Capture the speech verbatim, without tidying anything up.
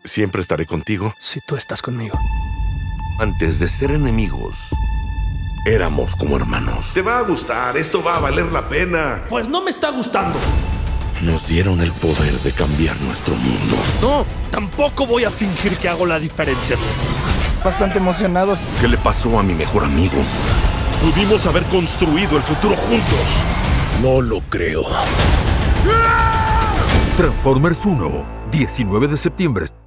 Siempre estaré contigo. Si tú estás conmigo. Antes de ser enemigos, éramos como hermanos. Te va a gustar, esto va a valer la pena. Pues no me está gustando. Nos dieron el poder de cambiar nuestro mundo. No, tampoco voy a fingir que hago la diferencia. Bastante emocionados. ¿Qué le pasó a mi mejor amigo? Pudimos haber construido el futuro juntos. No lo creo. Transformers uno, diecinueve de septiembre.